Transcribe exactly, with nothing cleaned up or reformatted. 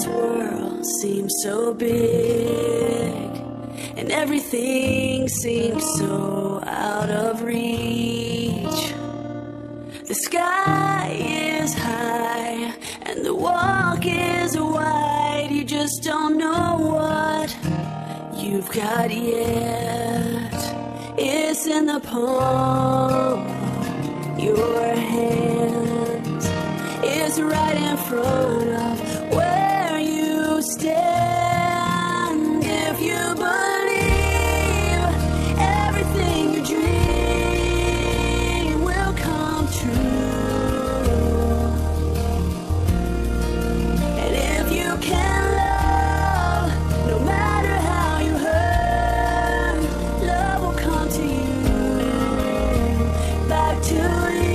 world seems so big, and everything seems so out of reach. The sky is high and the walk is wide. You just don't know what you've got yet. It's in the palm of your hands. It's right in front of where you stand. If you believe everything you dream will come true, and if you can love, no matter how you hurt, love will come to you, back to you.